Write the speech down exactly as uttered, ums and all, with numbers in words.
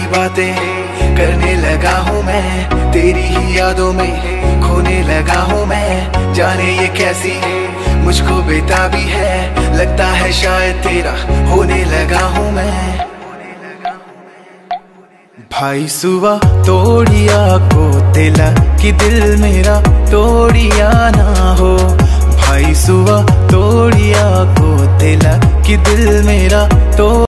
बातें करने लगा हूँ मैं, तेरी ही यादों में खोने लगा हूँ मैं। जाने ये कैसी मुझको बेताबी है, लगता है शायद तेरा होने लगा हूँ मैं। भाई सुबह तोड़िया को दिला कि दिल मेरा तोड़िया ना हो। भाई सुबह तोड़िया को दिला कि दिल मेरा तो